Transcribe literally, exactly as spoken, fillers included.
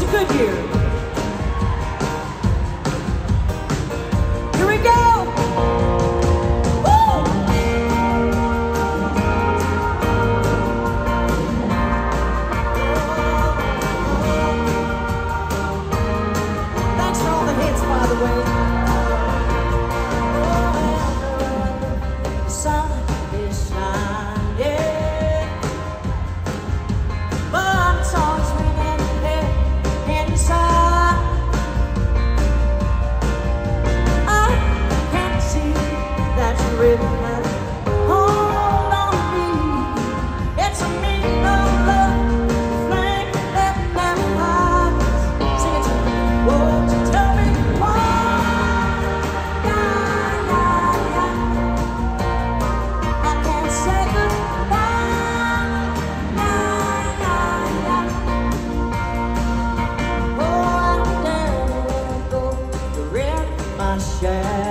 a good year. Here we go. Woo! Thanks for all the hits, by the way. The sun is shining, but songs ringing inside. I can't see that you really have hold on me. It's a meaning of love, flame that never dies. Sing it to me. Won't you tell me why? Yeah, yeah, yeah. I can't say goodbye. Yeah, yeah, yeah. Oh, I never go to rent my shadow.